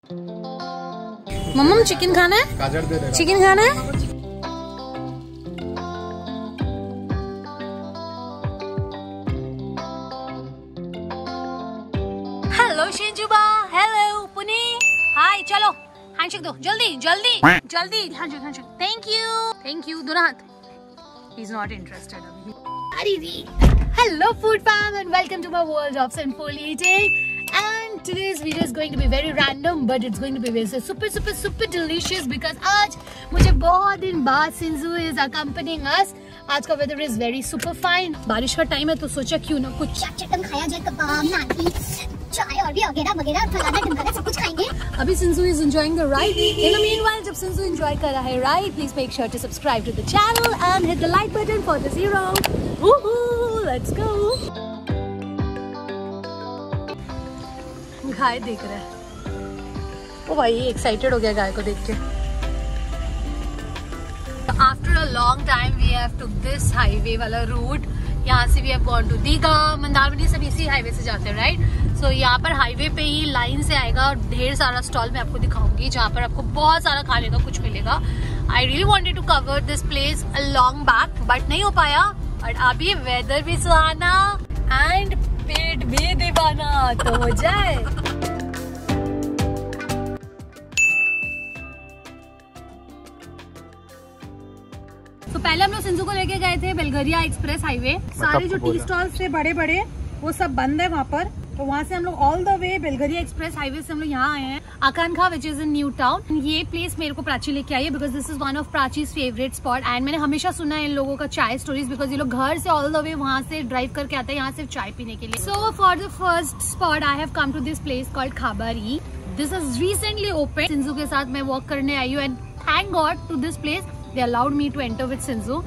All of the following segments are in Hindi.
मम्मा चिकन खाना है? चिकन खाना है? हेलो शिंजुबा, हेलो पुनी, हाय, चलो हैंडशेक दो, जल्दी जल्दी जल्दी, हैंडशेक, थैंक यू, दोनों हाथ। ही इज नॉट इंटरेस्टेड अभी। Hello food fam and welcome to my world of Sinfoliating. And today's video is going to be very random, but it's going to be very super delicious because आज मुझे बहुत दिन बाद Sinzu is accompanying us. आज का weather is very super fine. बारिश का टाइम है तो सोचा क्यों ना कुछ चटपटा खाया जाए, कबाब, नानी, चाय और भी वगैरह फलाना ढिमकाना सब कुछ खाएंगे। अभी Sinzu is enjoying the ride. In the meanwhile, जब Sinzu enjoy कर रहा है ride, please make sure to subscribe to the channel and hit the like button for the zero. Woohoo! Let's go. गाय देख रहा है। ओ भाई एक्साइटेड हो गया गाय को देख के। After a long time we have took this highway वाला route. यहाँ से we have gone to Digha, Mandarmani, सब इसी हाईवे से जाते हैं, राइट? सो यहाँ पर हाईवे पे ही लाइन से आएगा और ढेर सारा स्टॉल मैं आपको दिखाऊंगी जहाँ पर आपको बहुत सारा खाने का कुछ मिलेगा। I really wanted to cover this place a long back, but नहीं हो पाया। और अभी वेदर भी सुहाना एंड पेट भी दीवाना, तो हो जाए। तो पहले हम लोग सिंजू को लेके गए थे बेलगरिया एक्सप्रेस हाईवे। सारे जो टी स्टॉल्स थे बड़े बड़े वो सब बंद है वहाँ पर, तो वहाँ से हम लोग all the way Belgharia express highway से हम लोग यहाँ आए हैं Aakankha, which is in new town. ये प्लेस मेरे को प्राची लेके आई है because this is one of Prachi's favourite spot. And मैंने हमेशा सुना है इन लोगों का चाय स्टोरीज, बिकॉज ये लोग घर से ऑल द वे वहाँ से ड्राइव करके आते हैं यहाँ सिर्फ चाय पीने के लिए। So for the first spot I have come to this place called Khabari. This is recently open. Sinju के साथ मैं वॉक करने आई हूँ and thank God to this place they allowed me to enter with Sinju.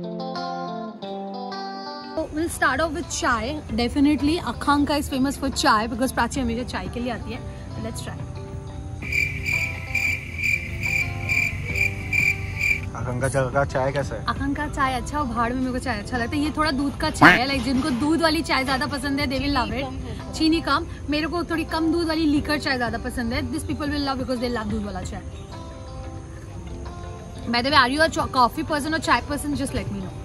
We'll start off with chai. Definitely, Akanka is famous for chai because Prachi हमेशा चाय के लिए आती है. Let's try. आकांका का चाय कैसा है? आकांका चाय अच्छा, भाड़ में मेरे को चाय अच्छा लगता है। ये थोड़ा दूध का चाय है, लाइक जिनको दूध वाली चाय ज्यादा पसंद है, they will love it. चीनी कम, मेरे को थोड़ी कम दूध वाली लीकर चाय ज्यादा पसंद है. These people will love because they love दूध वाला चाय. By the way, are you a coffee person or chai person? Just let me know.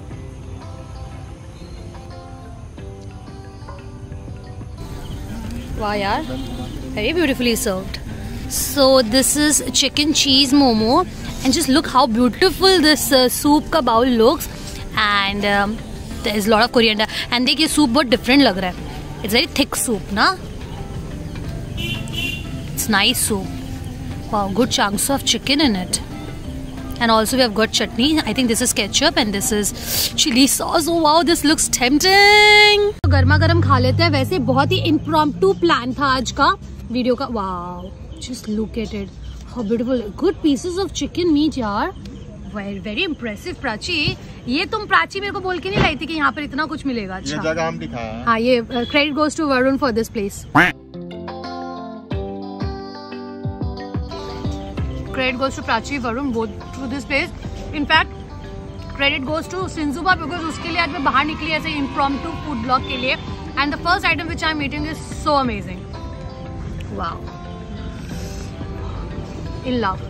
Wow, yaar, very beautifully served. So this is chicken cheese momo, and just look how beautiful this soup का bowl looks. And there is a lot of coriander. And देखिए soup बहुत different लग रहा है. It's very thick soup, ना? It's nice soup. Wow, good chunks of chicken in it. And also we have got chutney. I think this is ketchup and this is chili sauce. Oh wow, this looks tempting. तो गर्मा गर्म खा लेते हैं। वैसे बहुत ही impromptu plan था आज का वीडियो का। Wow, just look at it. How beautiful. Good pieces of chicken meat यार. Very very impressive Prachi. ये तुम प्राची मेरे को बोल के नहीं लाई थी कि यहाँ पर इतना कुछ मिलेगा। अच्छा, ये जगह हम दिखाया है। हाँ, ये credit goes to Varun for this place. Credit goes to Prachi, Varun, both to this place. In fact, credit goes to Sinzuba because उसके लिए आज मैं बाहर निकली ऐसे impromptu food blog के लिए. And the first item which I'm eating is so amazing. Wow. In love.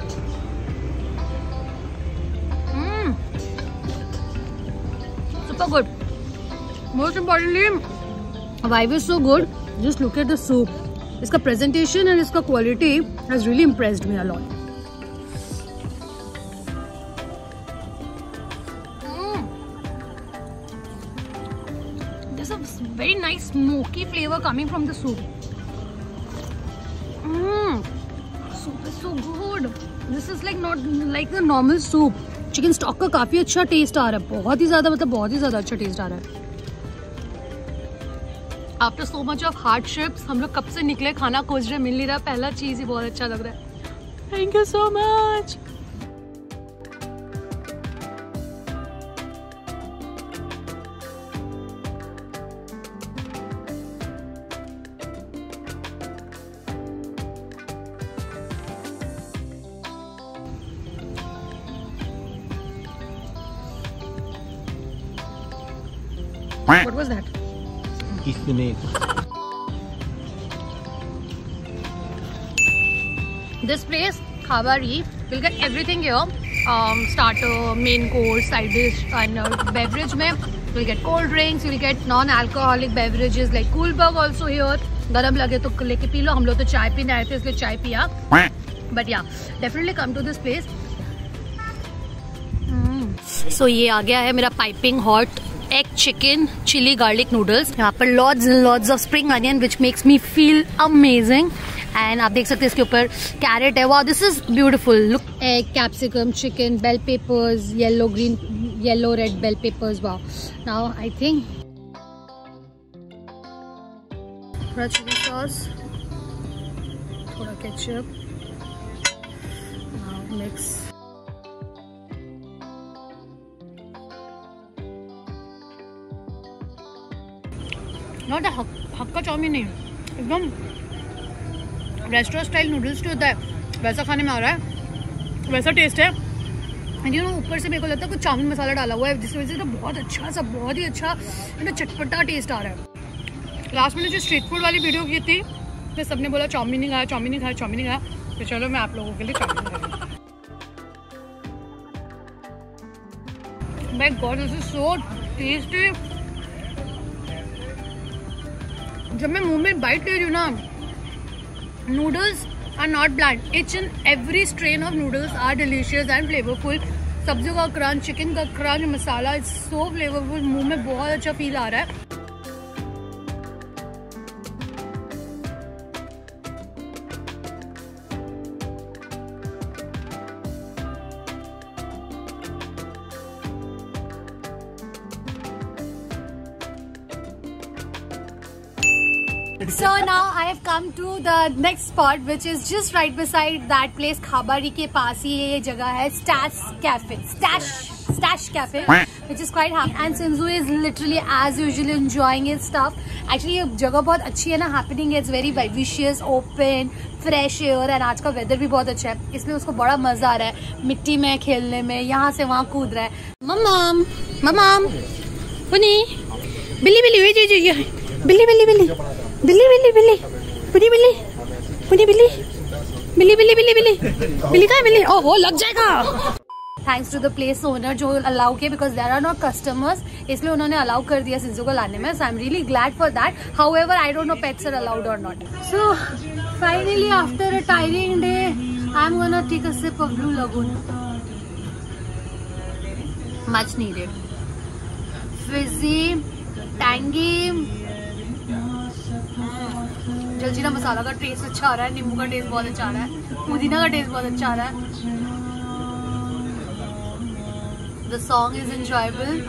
Super good. Most importantly, vibe is so good. Just look at the soup. इसका presentation and इसका quality has really impressed me a lot. Very nice smoky flavor coming from the soup. Soup is so good. This is like not like the normal soup. Chicken stock का काफी अच्छा टेस्ट आ रहा है, बहुत ही ज्यादा, मतलब बहुत ही ज्यादा अच्छा टेस्ट आ रहा है. After so much of hardships, हम लोग कब से निकले, खाना खोज रहे, मिल नहीं रहा. पहला चीज ही बहुत अच्छा लग रहा है. Thank you so much. What was that? This place, Khabari, you'll get everything here. Starter, main course, side dish, and beverage में you'll get cold drinks, you'll get non-alcoholic beverages like Coolberg also here. गरम लगे तो लेके पी लो. हम लोग तो चाय पीने आए थे इसलिए चाय पिया. But yeah, definitely come to this place. So ये आ गया है मेरा piping hot egg chicken chili garlic noodles. यहाँ पर lots and lots of spring onion which makes me feel amazing. And आप देख सकते हैं इसके ऊपर कैरेट है. Wow, this is beautiful. Look, egg, capsicum, chicken, bell peppers, yellow, green, yellow, red bell peppers. Wow. Now I think थोड़ा chili sauce, थोड़ा ketchup. Now mix. Not Hakka chow mein नहीं, एकदम रेस्टोरेंट स्टाइल नूडल्स जो होता है वैसा खाने में आ रहा है, वैसा टेस्ट है. एंड यू नो ऊपर से मेरे को लगता है कुछ चाउमीन मसाला डाला हुआ है जिसकी वजह से तो बहुत अच्छा सा, बहुत ही अच्छा चटपटा टेस्ट आ रहा है. लास्ट में जो स्ट्रीट फूड वाली वीडियो की थी तो सबने बोला चाउमीन नहीं खाया, चाउमीन नहीं खाया, चाउमीन नहीं खाया. तो चलो मैं आप लोगों के लिए चाउमीन खा रही हूँ. My God, this is so tasty. जब मैं मुंह में बाइट ले रही हूँ ना, noodles are not bland. Each and every strain of noodles are delicious and flavourful. सब्जियों का क्रंच, चिकन का crunch, masala is so flavourful. मुंह में बहुत अच्छा फील आ रहा है. So now I have come to the next spot which is just right beside that place. Khabari के पास ही ये जगह है Stash Cafe which is quite happy and Sinzu is literally as usual enjoying his stuff. Actually ये जगह बहुत अच्छी है ना, happening है, it's very vivacious, open, fresh air and आज का weather भी बहुत अच्छा है इसलिए उसको बड़ा मजा आ रहा है मिट्टी में खेलने में. यहाँ से वहाँ कूद रहा है. मम्माम मम्माम पुनी बिल्ली बिल्ली बिल्ली बिल्ली बिल्ली बिल्ली बिल्ली बिल्ली बिल्ली पुनी बिल्ली पुनी बिल्ली बिल्ली बिल्ली बिल्ली बिल्ली बिल्ली कहाँ है बिल्ली? ओह वो लग जाएगा. Thanks to the place owner जो अलाउ किया because there are not customers, इसलिए उन्होंने अलाउ कर दिया सिंजू को लाने में. So I am really glad for that. However I don't know pets are allowed और not. So finally after a tiring day I am gonna take a sip of blue lagoon. Much needed, fizzy, tangy. Jaljeera masala का टेस्ट अच्छा आ रहा है, नींबू का टेस्ट बहुत अच्छा आ रहा है, पुदीना का टेस्ट बहुत अच्छा आ रहा है. The song is enjoyable.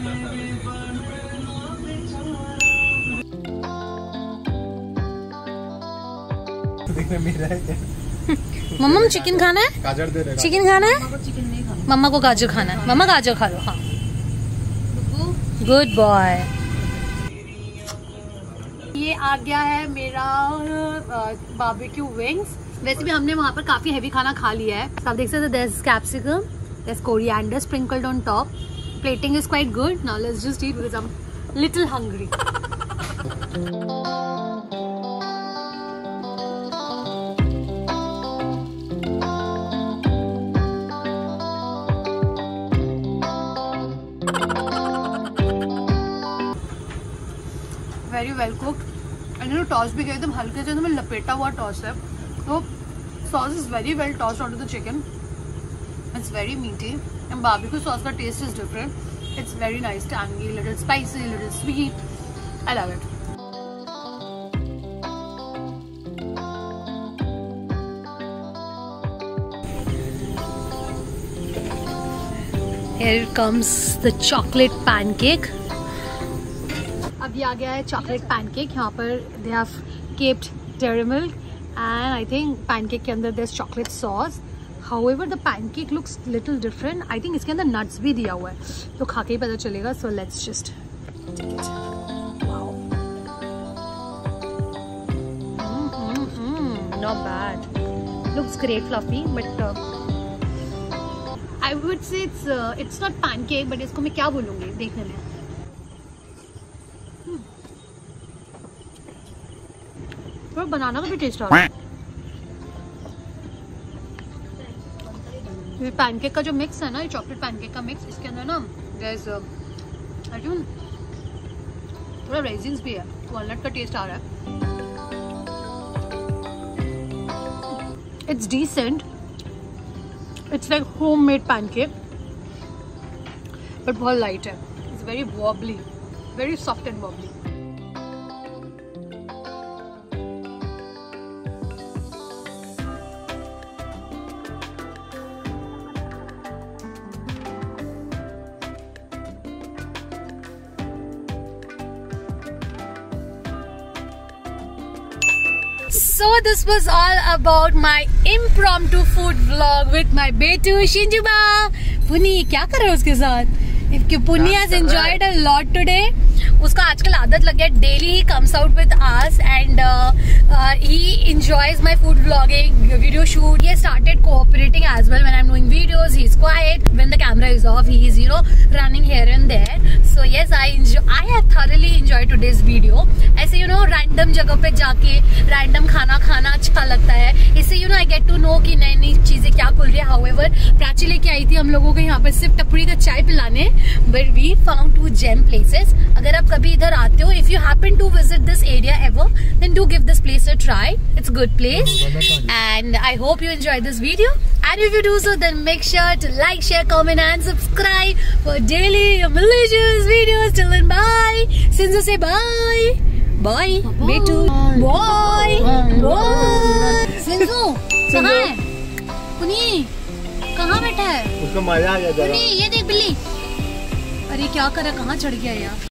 Mumma chicken खाना है, गाजर दे रहे. चिकन खाना है, मम्मा को गाजर खाना है. मम्मा गाजर खा लो. हाँ गुड बॉय. ये आ गया है मेरा बारबेक्यू विंग्स. वैसे भी हमने वहाँ पर काफी हेवी खाना खा लिया है. आप देख सकते हैं there's capsicum, there's coriander sprinkled on top. Plating is quite good. Now let's just eat because I'm little hungry. Very well cooked and toss भी गया एकदम हल्के से एकदम लपेटा हुआ टॉस है. तो sauce is very well tossed on to the chicken. It's very meaty and barbecue sauce का taste is different. It's very nice, tangy, little spicy, little sweet. I love it. Here comes the chocolate pancake. अब ये आ गया है चॉकलेट पैनकेक. यहाँ पर they have kept dairy milk and I think pancake के अंदर there is chocolate sauce. However the pancake looks little different. I think इसके अंदर नट्स भी दिया हुआ है तो खा के ही पता चलेगा. So let's just not bad, looks great, fluffy but I would say it's not pancake but इसको मैं क्या बोलूँगी देखने में. बनाना का भी टेस्ट आ रहा है. ये पैनकेक का जो मिक्स है ना, ये चॉकलेट पैनकेक का मिक्स, इसके अंदर ना there's थोड़ा रेजिन्स भी है, वॉलनट का टेस्ट आ रहा है. It's decent. It's like homemade pancake, but बहुत light है. It's very wobbly, very soft and wobbly. So this was all about my impromptu food vlog with my betu Shinjuba. Puni क्या कर रहे हो उसके साथ? Puni has enjoyed a lot today. उसका आजकल आदत लग गया, daily he comes out with us and he enjoys my food vlogging, video shoot. He has started cooperating as well when I'm doing videos. He's quiet when the camera is off. He is, you know, running here and there. So yes, I have thoroughly enjoyed today's video. ऐसे you know random जगह पे जाके random खाना खाना अच्छा लगता है. इससे you know I get to know कि नई नई चीजें क्या खुल रही है. However, प्राची लेके आई थी हम लोगों को यहाँ पे सिर्फ टपरी का चाय पिलाने. But we found 2 gem places. अगर आप कभी इधर आते हो, if you happen to visit this area ever, then do give this place a try. It's a good place. And I hope you enjoyed this video. And if you do so, then make sure to like, share, comment and subscribe for daily malicious videos. Till then, bye. Sinzu say bye. Bye. Betu. Bye. Bye. Sinzu, कहाँ है? पुनी, कहाँ बैठा है? उसको मजा आ गया. पुनी, ये देख बिल्ली. अरे क्या करा, कहाँ चढ़ गया यार.